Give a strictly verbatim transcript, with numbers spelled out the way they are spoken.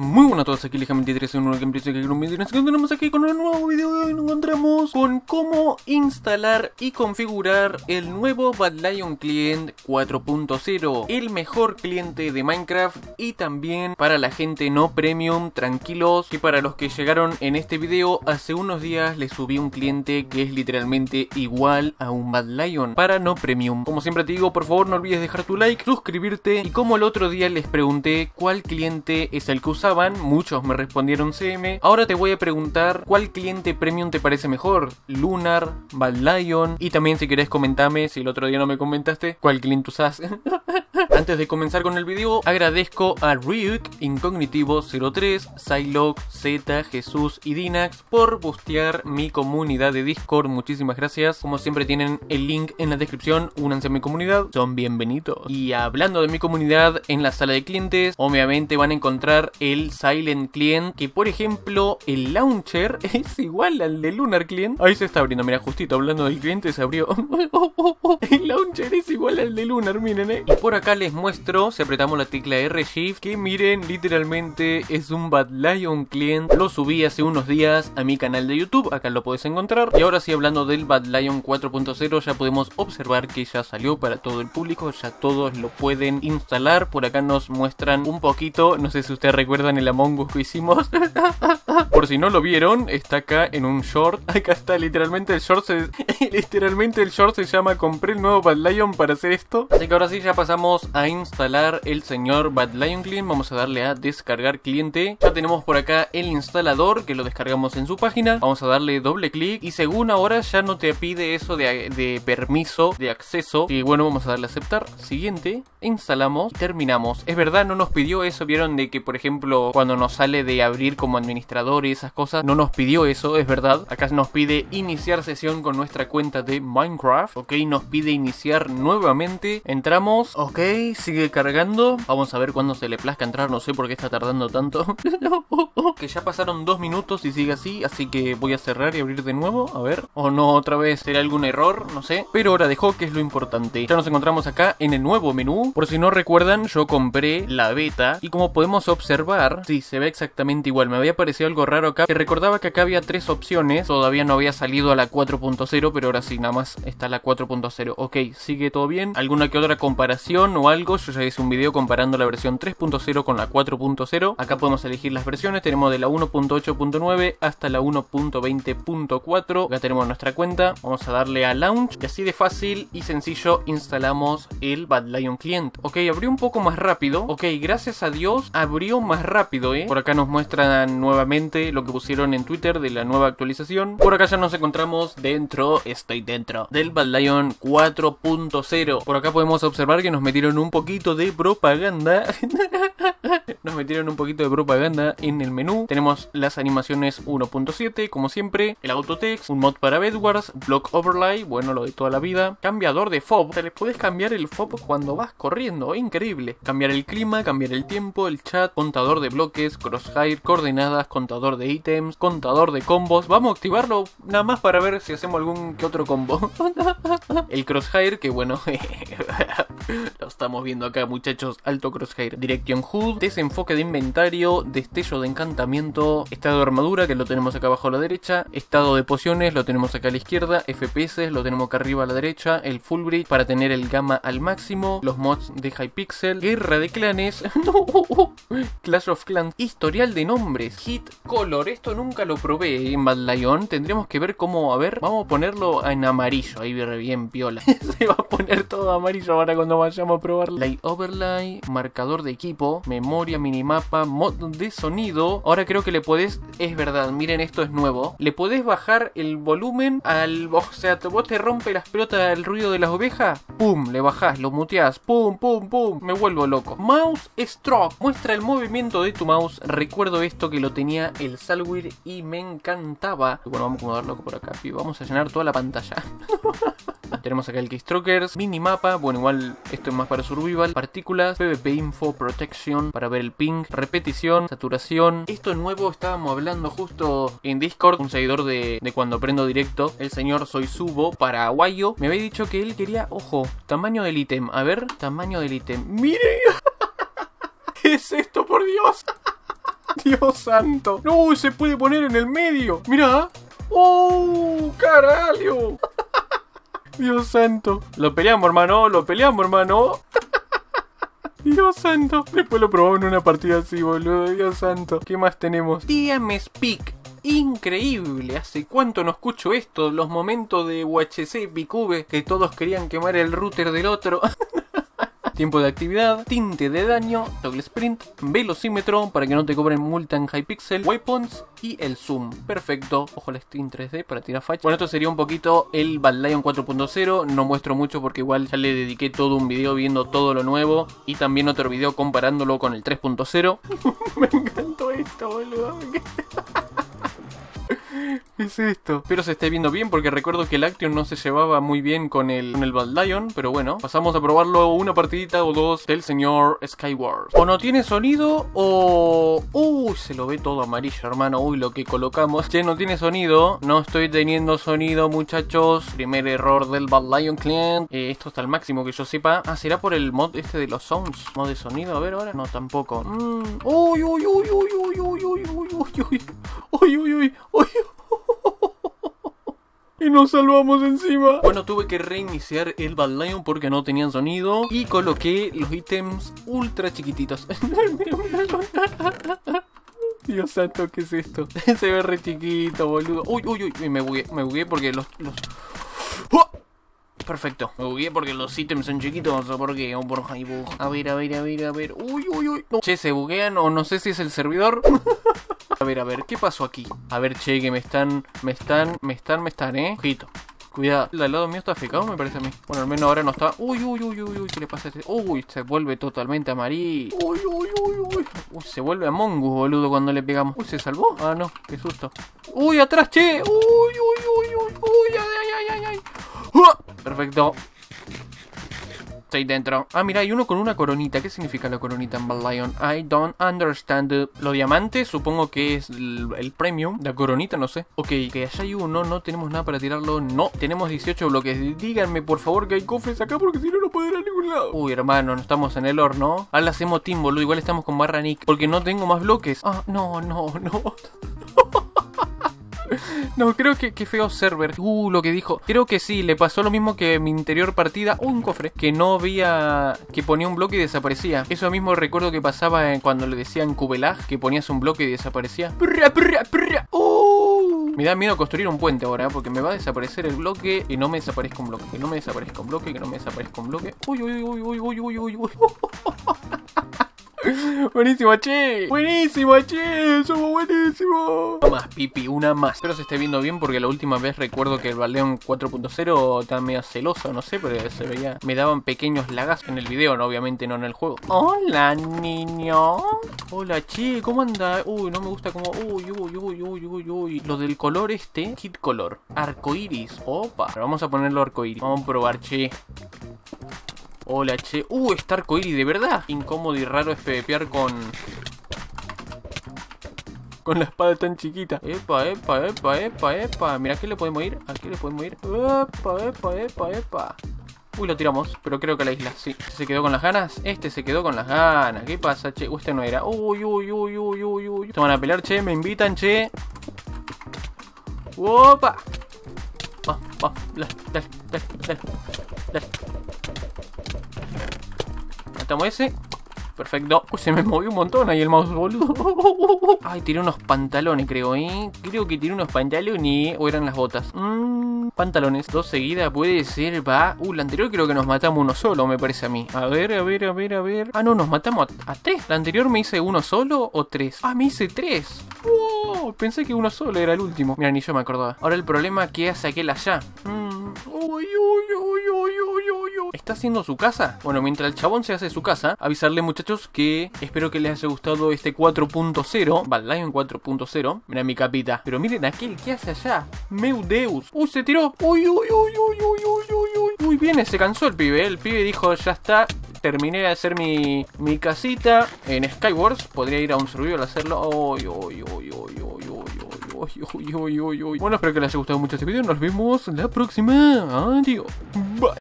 Muy buenas a todos, aquí Leja veintitrés en un gameplay que tenemos aquí con un nuevo video de hoy. Nos encontramos con cómo instalar y configurar el nuevo Bad Lion Client cuatro punto cero, el mejor cliente de Minecraft y también para la gente no premium. Tranquilos que para los que llegaron en este video, hace unos días les subí un cliente que es literalmente igual a un Bad Lion para no premium. Como siempre te digo, por favor no olvides dejar tu like, suscribirte, y como el otro día les pregunté cuál cliente es el que usaban, muchos me respondieron C M. Ahora te voy a preguntar cuál cliente premium te parece mejor, Lunar, Bad Lion, y también si querés comentame, si el otro día no me comentaste, cuál cliente usás. Antes de comenzar con el video, agradezco a Ryuk, Incognitivo cero tres, Psylocke, Z, Jesús y Dinax por bustear mi comunidad de Discord. Muchísimas gracias. Como siempre tienen el link en la descripción, únanse a mi comunidad, son bienvenidos. Y hablando de mi comunidad, en la sala de clientes, obviamente van a encontrar el Silent Client, que por ejemplo, el launcher es igual al de Lunar Client. Ahí se está abriendo, mira, justito hablando del cliente se abrió. El launcher es igual al de Lunar, miren, eh. Y por acá les muestro, si apretamos la tecla R Shift, que miren, literalmente es un Bad Lion Client. Lo subí hace unos días a mi canal de YouTube, acá lo podés encontrar. Y ahora sí, hablando del Bad Lion cuatro punto cero, ya podemos observar que ya salió para todo el público, ya todos lo pueden instalar. Por acá nos muestran un poquito, no sé si ustedes recuerdan el Among Us que hicimos. Por si no lo vieron, está acá en un short. Acá está literalmente el short se... literalmente el short se llama "Compré el nuevo Bad Lion para hacer esto". Así que ahora sí ya pasamos a instalar el señor Bad Lion Client. Vamos a darle a descargar cliente. Ya tenemos por acá el instalador que lo descargamos en su página. Vamos a darle doble clic y según ahora ya no te pide eso de, de permiso de acceso. Y bueno, vamos a darle a aceptar. Siguiente, instalamos y terminamos. Es verdad, no nos pidió eso. Vieron de que por ejemplo cuando nos sale de abrir como administrador y esas cosas, no nos pidió eso, es verdad. Acá nos pide iniciar sesión con nuestra cuenta de Minecraft. Ok, nos pide iniciar nuevamente. Entramos. Ok, sigue cargando. Vamos a ver cuándo se le plazca entrar. No sé por qué está tardando tanto. Que ya pasaron dos minutos y sigue así. Así que voy a cerrar y abrir de nuevo. A ver. O no, otra vez será algún error. No sé. Pero ahora dejó, que es lo importante. Ya nos encontramos acá en el nuevo menú. Por si no recuerdan, yo compré la beta. Y como podemos observar, sí, se ve exactamente igual. Me había parecido algo raro acá, que recordaba que acá había tres opciones. Todavía no había salido a la cuatro punto cero, pero ahora sí, nada más está la cuatro punto cero. Ok, sigue todo bien. ¿Alguna que otra comparación o algo? Yo ya hice un video comparando la versión tres punto cero con la cuatro punto cero. Acá podemos elegir las versiones. Tenemos de la uno punto ocho punto nueve hasta la uno punto veinte punto cuatro. Acá tenemos nuestra cuenta. Vamos a darle a Launch y así de fácil y sencillo instalamos el Bad Lion Client. Ok, abrió un poco más rápido. Ok, gracias a Dios abrió más rápido, eh. Por acá nos muestran nuevamente lo que pusieron en Twitter de la nueva actualización. Por acá ya nos encontramos dentro, estoy dentro del Bad Lion cuatro punto cero. Por acá podemos observar que nos metieron un poquito de propaganda. Nos metieron un poquito de propaganda en el menú. Tenemos las animaciones uno punto siete, como siempre. El autotext, un mod para Bedwars, block overlay, bueno, lo de toda la vida. Cambiador de F O B. O sea, le puedes cambiar el F O B cuando vas corriendo, increíble. Cambiar el clima, cambiar el tiempo, el chat, contador de bloques, crosshair, coordenadas, contador de ítems, contador de combos. Vamos a activarlo nada más para ver si hacemos algún que otro combo. El crosshair, que bueno, lo estamos viendo acá, muchachos, alto crosshair. Direction H U D, desenfoque de inventario, destello de encantamiento, estado de armadura, que lo tenemos acá abajo a la derecha, estado de pociones, lo tenemos acá a la izquierda, F P S, lo tenemos acá arriba a la derecha, el full bridge para tener el gamma al máximo, los mods de Hypixel, guerra de clanes, Clash of Clans, historial de nombres, hit color, esto nunca lo probé en Bad Lion, tendríamos que ver cómo, a ver, vamos a ponerlo en amarillo, ahí bien piola. Se va a poner todo amarillo ahora cuando vayamos a probarlo. Light overlay, marcador de equipo, memoria, minimapa, mod de sonido. Ahora creo que le podés, es verdad, miren, esto es nuevo, le podés bajar el volumen al, o sea, vos te rompe las pelotas el ruido de las ovejas, pum, le bajás, lo muteás, pum, pum, pum, me vuelvo loco. Mouse stroke, muestra el movimiento de tu mouse. Recuerdo esto que lo tenía el Salwir y me encantaba. Bueno, vamos a acomodarlo por acá y vamos a llenar toda la pantalla. Tenemos acá el Keystrokers, minimapa, bueno, igual esto es más para survival, partículas, PvP info, protection, para ver el ping, repetición, saturación. Esto nuevo estábamos hablando justo en Discord, un seguidor de, de cuando prendo directo, el señor Soy Subo, paraguayo, me había dicho que él quería, ojo, tamaño del ítem, a ver, tamaño del ítem, ¡miren! ¿Qué es esto, por Dios? Dios santo. No, se puede poner en el medio. Mira. ¡Oh, carajo! Dios santo. Lo peleamos, hermano. Lo peleamos, hermano. Dios santo. Después lo probamos en una partida así, boludo. Dios santo. ¿Qué más tenemos? D M Speak. Increíble. ¿Hace cuánto no escucho esto? Los momentos de U H C Picube que todos querían quemar el router del otro. Tiempo de actividad, tinte de daño, toggle sprint, velocímetro para que no te cobren multa en Hypixel, weapons y el zoom. Perfecto. Ojo la Steam tres D para tirar facha. Bueno, esto sería un poquito el Bad Lion cuatro punto cero. No muestro mucho porque igual ya le dediqué todo un video viendo todo lo nuevo. Y también otro video comparándolo con el tres punto cero. Me encantó esto, boludo. ¿Qué es esto? Espero se esté viendo bien porque recuerdo que el Action no se llevaba muy bien con el, con el Bad Lion. Pero bueno, pasamos a probarlo una partidita o dos del señor Skyward. O no tiene sonido o... Uy, se lo ve todo amarillo, hermano. Uy, lo que colocamos. Che, no tiene sonido. No estoy teniendo sonido, muchachos. Primer error del Bad Lion Client. Eh, esto está al máximo que yo sepa. Ah, ¿será por el mod este de los sounds? ¿Mod de sonido? A ver ahora. No, tampoco. Mm. Uy, uy, uy, uy, uy, uy, uy, uy, uy, uy. Uy, uy, uy, uy. Y nos salvamos encima. Bueno, tuve que reiniciar el Bad Lion porque no tenían sonido. Y coloqué los ítems ultra chiquititos. Dios santo, ¿qué es esto? Se ve re chiquito, boludo. Uy, uy, uy, me bugué, me bugué porque los... los... ¡Oh! Perfecto, me bugué porque los ítems son chiquitos. ¿O por qué? O por Highbug. A ver, a ver, a ver, a ver. Uy, uy, uy. No. Che, se buguean o no sé si es el servidor. A ver, a ver, ¿qué pasó aquí? A ver, che, que me están, me están, me están, me están, eh. Ojito. Cuidado. El al lado mío está fecado, me parece a mí. Bueno, al menos ahora no está. Uy, uy, uy, uy, uy. ¿Qué le pasa a este? Uy, se vuelve totalmente amarillo. Uy, uy, uy, uy. Uy, se vuelve Among Us, boludo, cuando le pegamos. Uy, ¿se salvó? Ah, no, qué susto. Uy, atrás, che. Uy, uy, uy, uy, uy. Ay, ay, ay, ay. ¡Uh! Perfecto. Estoy dentro. Ah, mira, hay uno con una coronita. ¿Qué significa la coronita en Bad Lion? I don't understand. Los diamantes, supongo que es el, el premium. La coronita, no sé. Ok, que allá hay uno. No tenemos nada para tirarlo. No, tenemos dieciocho bloques. Díganme, por favor, que hay cofres acá porque si no, no puedo ir a ningún lado. Uy, hermano, no estamos en el horno. Ahora hacemos team, boludo. Igual estamos con barra Nick. Porque no tengo más bloques. Ah, no, no, no. No, creo que, que feo server. Uh, lo que dijo. Creo que sí, le pasó lo mismo que en mi anterior partida. Uh, un cofre. Que no había... Que ponía un bloque y desaparecía. Eso mismo recuerdo que pasaba cuando le decían Cubelag. Que ponías un bloque y desaparecía. Uh, me da miedo construir un puente ahora, porque me va a desaparecer el bloque y no me desaparezca un bloque. Que no me desaparezca un bloque, que no me desaparezca un bloque. Uy, uy, uy, uy, uy, uy, uy, uy. Buenísimo, che. Buenísimo, che. Somos buenísimos. Una más, pipi, una más. Espero se esté viendo bien porque la última vez recuerdo que el Bad Lion cuatro punto cero estaba medio celoso, no sé, pero se veía... Me daban pequeños lagas en el video, no, obviamente no en el juego. Hola, niño. Hola, che, ¿cómo anda? Uy, no me gusta como... Uy, uy, uy, uy, uy, uy. Lo del color este, Kid Color. Arcoiris. Opa. Pero vamos a ponerlo arcoiris. Vamos a probar, che. Hola, che. Uh, está arcoíris, de verdad. Incómodo y raro es PvPear con... Con la espada tan chiquita. Epa, epa, epa, epa, epa. Mira, ¿a qué le podemos ir? ¿A qué le podemos ir? Epa, epa, epa, epa. Uy, lo tiramos, pero creo que a la isla, sí. ¿Se quedó con las ganas? Este se quedó con las ganas. ¿Qué pasa, che? Uh, este no era. Uy, uy, uy, uy, uy, uy. Se van a pelear, che. Me invitan, che. Opa. Va, va. Dale, dale, dale, dale. Dale. Matamos ese. Perfecto. Uy, se me movió un montón ahí el mouse, boludo. Ay, tiré unos pantalones, creo, ¿eh? Creo que tiré unos pantalones. O eran las botas. Mmm, pantalones. Dos seguidas, puede ser, va. Uh, la anterior creo que nos matamos uno solo, me parece a mí. A ver, a ver, a ver, a ver. Ah, no, nos matamos a, a tres. La anterior me hice uno solo o tres. Ah, me hice tres. Wow, pensé que uno solo era el último. Mira, ni yo me acordaba. Ahora el problema es que hace aquel allá. Mmm. Uy, uy, uy, uy, uy, uy, uy. ¿Está haciendo su casa? Bueno, mientras el chabón se hace su casa, avisarle, muchachos, que espero que les haya gustado este cuatro punto cero. Bad Lion cuatro punto cero. Mira mi capita. Pero miren aquel que hace allá. Meu Deus. Uy, se tiró. Uy, uy, uy, uy, uy, uy, uy, uy. Uy, viene, se cansó el pibe. El pibe dijo, ya está. Terminé de hacer mi, mi casita en Skywars. Podría ir a un servidor a hacerlo. Uy, uy, uy, uy, uy, uy, uy, uy, uy, uy, uy. Bueno, espero que les haya gustado mucho este video. Nos vemos la próxima. Adiós. Bye.